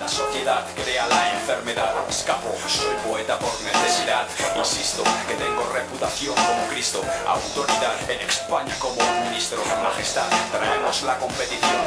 La sociedad crea la enfermedad. Escapo, soy poeta por necesidad. Insisto que tengo reputación como Cristo. Autoridad en España como un ministro. Majestad, traemos la competición.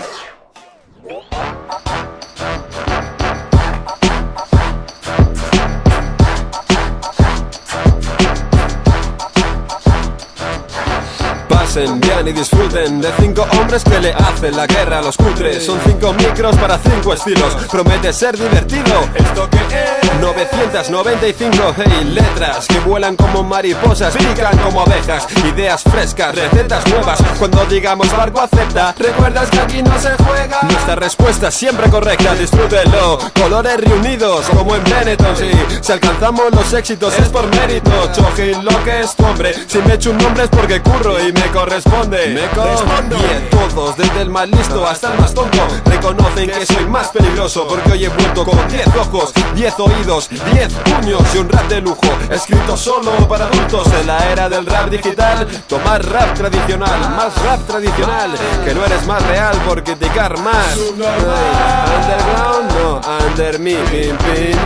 Pasen bien y disfruten de 5 hombres que le hacen la guerra a los cutres. Son 5 micros para 5 estilos. Promete ser divertido. ¿Esto qué es? 995, hey, letras que vuelan como mariposas, pican como abejas. Ideas frescas, recetas nuevas. Cuando digamos barco acepta, ¿recuerdas que aquí no se juega? Nuestra respuesta siempre correcta, disfrútenlo. Colores reunidos como en Benetton, sí. Si alcanzamos los éxitos es por mérito. Chojin lo que es tu hombre. Si me echo un nombre es porque curro y me corresponde. Me correspondo. Y todos, desde el más listo hasta el más tonto, reconocen que soy más peligroso, porque hoy he vuelto con 10 ojos, 10 oídos, 10 puños y un rap de lujo, escrito solo para adultos. En la era del rap digital, tomar rap tradicional, más rap tradicional, que no eres más real por criticar más. Underground, no, under me, pin, pin.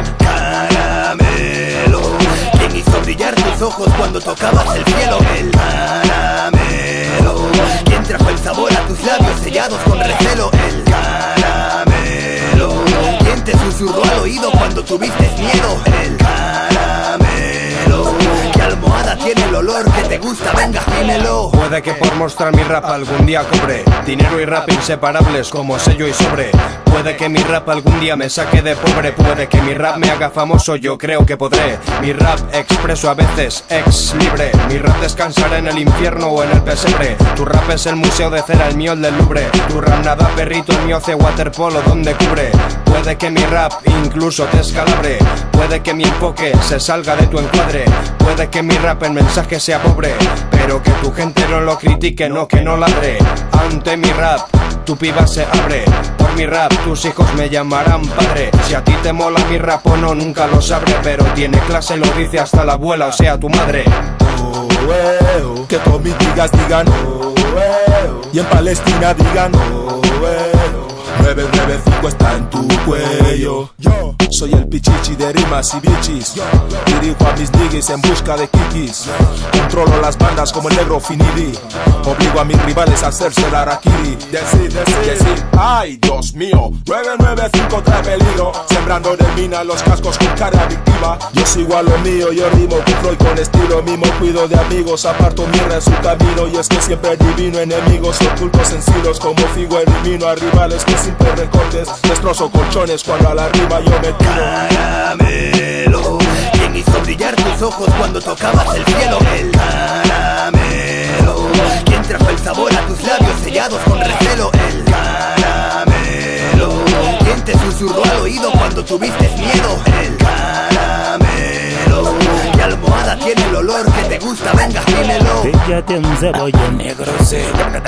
Caramelo, ¿quién hizo brillar tus ojos cuando tocabas el cielo? El caramelo, ¿quién trajo el sabor a tus labios sellados con recelo? El caramelo, ¿quién te susurró al oído cuando tuviste miedo? El caramelo, ¿qué almohada tiene el olor que te gusta? Venga, dímelo. Puede que por mostrar mi rap algún día cobre dinero y rap inseparables como sello y sobre. Puede que mi rap algún día me saque de pobre. Puede que mi rap me haga famoso, yo creo que podré. Mi rap expreso a veces, ex libre. Mi rap descansará en el infierno o en el pesebre. Tu rap es el museo de cera, el mío el del Louvre. Tu rap nada perrito, el mío hace waterpolo donde cubre. Puede que mi rap incluso te escalabre. Puede que mi enfoque se salga de tu encuadre. Puede que mi rap el mensaje sea pobre, pero que tu gente no lo critique, no que no ladre. Ante mi rap tu piba se abre. Por mi rap tus hijos me llamarán padre. Si a ti te mola mi rap o no, nunca lo sabré, pero tiene clase, lo dice hasta la abuela, o sea tu madre. Que todos digas digan y en Palestina digan 995 está en tu cuello. Yo soy el pichichi de rimas y bichis. Dirijo a mis niggas en busca de kikis. Controlo las bandas como el negro Finidi. Obligo a mis rivales a hacerse el harakiri. Decir, ay Dios mío, 995 trae peligro. Sembrando de mina los cascos con cara adictiva. Yo sigo a lo mío, yo rimo con flow y con estilo. Mimo cuido de amigos, aparto mierda en su camino. Y es que siempre adivino enemigos ocultos en silos. Como figo elimino a rivales que simples recortes. Destrozo colchones cuando a la rima yo me tiro. Caramelo, ¿quién hizo brillar tus ojos cuando tocabas el cielo? El caramelo, ¿quién trajo el sabor a tus labios sellados con recelo? El caramelo, ¿quién te susurró al oído cuando tuviste miedo? El caramelo, ¿qué almohada tiene el olor que te gusta? Venga, dímelo. Fíjate un cebolla negro, se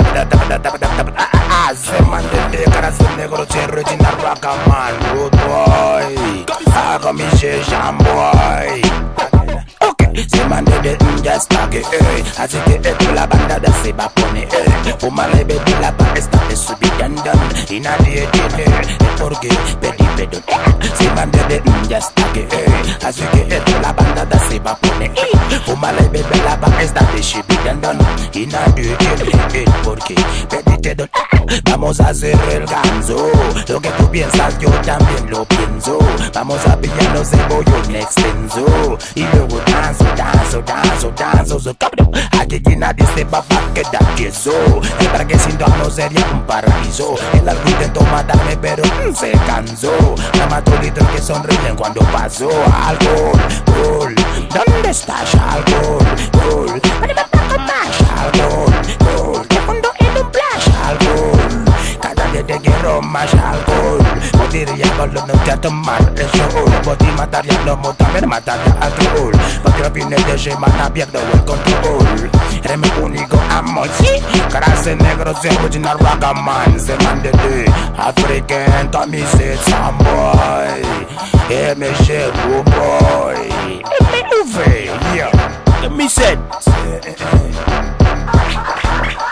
mande cara su negro, se rechina Ragaman, good boy. Hago mi sham boy. Se mande de just tague, así que la banda de se va a poner. Fumale baby la pa esta de subidandan y nadie tiene porque pedí perdón. Se mande de just tague, así que la banda de se va a poner. Fumale baby la pa esta de subidandan y nadie tiene porque pedí perdón. Vamos a hacer el ganso, lo que tú piensas yo también lo pienso. Vamos a pillarnos el bollo en extenso y luego danzo, so cabrón. Aquí nadie se va a quedar quieto. El parque sin no sería un paraíso. El algo intentó matarme pero se cansó. La mató litros que sonríen cuando pasó. Alcohol, gol, ¿dónde estás? Alcohol, gol, ¿dónde me pago más? Alcohol, gol, te fondo en un flash. Alcohol, cada día te quiero más alcohol. Podría con no te tomar el sol. Podría matar ya no también matar al troll. Porque los fines de semana pierdo el control. Eres mi único amor, sí. Gracias negro, se original Ragaman. Se mande de African Tommy said some boy. MG good boy. MV, yeah. Let me say.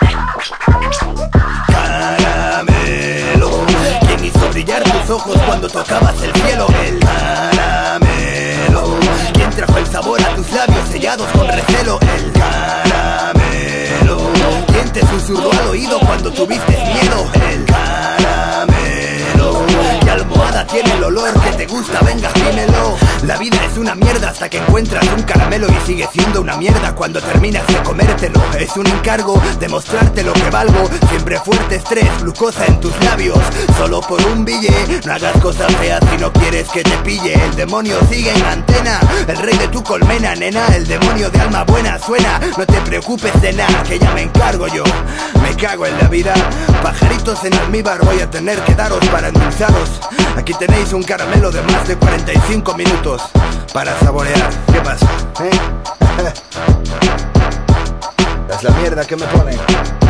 Caramelo, ¿quién hizo brillar tus ojos cuando tocabas el cielo. El caramelo, ¿quién trajo el sabor a tus labios sellados con recelo? El caramelo, ¿quién te susurró al oído cuando tuviste miedo? El caramelo, ¿qué almohada tiene el olor que te gusta? Venga, dímelo. La vida es una mierda hasta que encuentras un caramelo y sigue siendo una mierda cuando terminas de comértelo. Es un encargo demostrarte lo que valgo. Siempre fuerte estrés, glucosa en tus labios. Solo por un billete, no hagas cosas feas si no quieres que te pille. El demonio sigue en antena, el rey de tu colmena, nena. El demonio de alma buena suena. No te preocupes de nada, que ya me encargo yo. Me cago en la vida. Pajaritos en almíbar voy a tener que daros para endulzaros. Aquí tenéis un caramelo de más de 45 minutos para saborear. ¿Qué pasa? Es la mierda que me ponen.